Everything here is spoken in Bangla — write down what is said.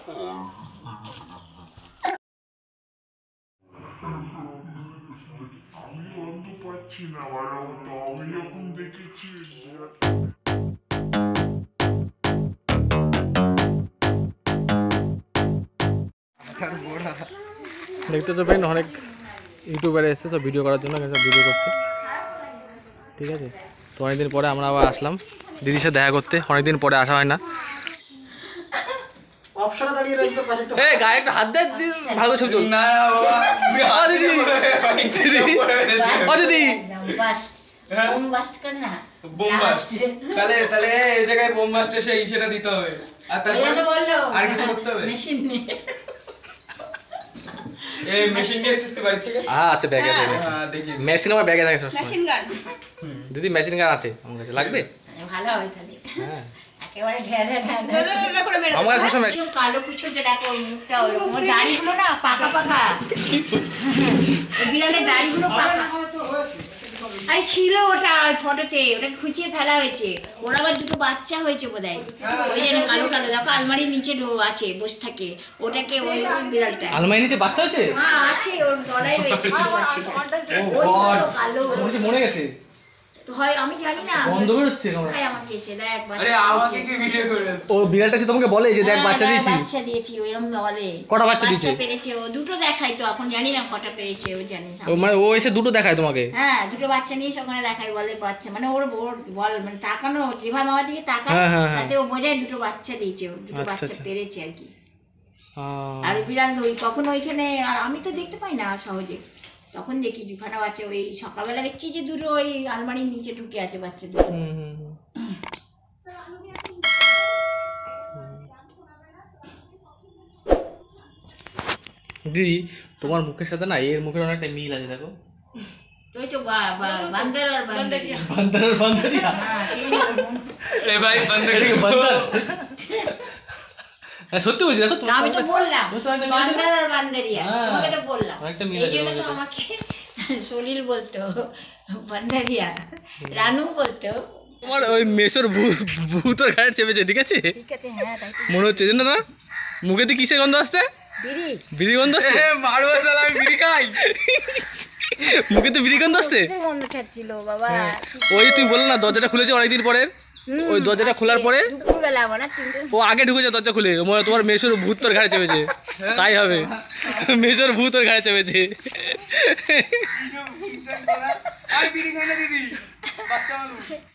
আমি গন্ধ পাচ্ছি না ভালো মতো। আমি যখন দেখেছি দেখতে তো পেন অনেক ইউটিউবারে এসছে সব ভিডিও করার জন্য, সব ভিডিও করছে, ঠিক আছে। তো অনেকদিন পরে আমরা আবার আসলাম দিদির সাথে দেখা করতে, অনেকদিন পরে আসা হয় না। গায়ে একটু হাত দেয়, ভালো ছবি তুল। না দিদি, দিদি তাহলে এই জায়গায় বোম বাস্ট এসে সেটা দিতে হবে, আর তারপরে আর কিছু করতে হবে। এই মেশিন নিয়ে এসেছিস বাড়ি থেকে? আচ্ছা, ব্যাগে আছে দেখি। মেশিন আমার ব্যাগে থাকে সবসময়। মেশিন গান দিদি মেশিন গান আছে আমার কাছে, লাগবে? ভালো হবে তাহলে। হ্যাঁ, একেবারে ঢেলে করে মেরে আমার কাছে সবসময় কালো কুচো যে দেখো মুখটা ওরকম, ওর দাড়িগুলো না পাকা পাকা, বিড়ালের দাড়িগুলো পাকা। আরে ছিল ওটা ফটোতে, ওটাকে খুঁচিয়ে ফেলা হয়েছে। ওর আবার দুটো বাচ্চা হয়েছে বোধহয়, ওই জন্য কালো কালো দেখো আলমারির নিচে আছে বসে থাকে। ওটাকে ওই বিড়ালটা আলমারির নিচে বাচ্চা আছে? হ্যাঁ আছে, ওর গলায় রয়েছে কালো। মরে গেছে তো হয় আমি জানি না, বন্ধ বেরোচ্ছে ভাই আমাকে এসে দেখ আরে আমাকে কি ভিডিও করে? ও বিড়ালটা এসে তোমাকে বলে যে দেখ বাচ্চা দিয়েছি? বাচ্চা দিয়েছি ওইরকম বলে। কটা বাচ্চা দিয়েছে? পেরেছে ও দুটো, দেখাই তো এখন জানি না কটা পেরেছে, ও জানি। ও মানে ও এসে দুটো দেখায় তোমাকে? হ্যাঁ দুটো বাচ্চা নিয়ে ওখানে দেখাই, বলে বাচ্চা মানে ওর বল মানে তাকানো, যেভাবে মামার দিকে তাকায় তাতে ও বোঝায় দুটো বাচ্চা দিয়েছে, ও দুটো বাচ্চা পেরেছে আর কি। আর বিড়াল ওই তখন ওইখানে, আর আমি তো দেখতে পাই না সহজে, তখন দেখি দুখানা বাচ্চা। ওই সকালবেলা দেখছি যে দুটো ওই আলমারির নিচে ঢুকে আছে বাচ্চা দুটো। দিদি তোমার মুখের সাথে না এর মুখের অনেকটা মিল আছে, দেখো। ওই তো বান্দর আর বান্দরিয়া, বান্দর আর বান্দরিয়া। হ্যাঁ সেই রে ভাই বান্দরিয়া বান্দর। হ্যাঁ সত্যি বলছি, দেখো আমি তো বললাম বান্দর আর বান্দরিয়া, তোমাকে তো বললাম। এই জন্য তো আমাকে সলিল বলতো, বান্দরিয়া রানু বলতো। তোমার ওই মেসোর ভূতর ঘাড়ে চেপেছে, ঠিক আছে? ঠিক আছে, হ্যাঁ তাই মনে হচ্ছে জানো না, মুখেতে কিসের গন্ধ আসছে? বিড়ি, বিড়ি গন্ধ আসছে। মারবো শালা, আমি বিড়ি খাই। মুখেতে বিড়ি গন্ধ আসছে, গন্ধ ছাড়ছিল বাবা। ওই তুই বললে না দরজাটা খুলেছে অনেকদিন পরে, ওই দরজাটা খোলার পরে দুপুরবেলা আমার না তিনটে, ও আগে ঢুকেছে দরজা খুলে, তোমার মেসোর ভূত তোর ঘাড়ে চেপেছে, তাই হবে। মেসোর ভূত তোর ঘাড়ে চেপেছে। আমি বিড়ি খাই না দিদি, বাচ্চা মানুষ।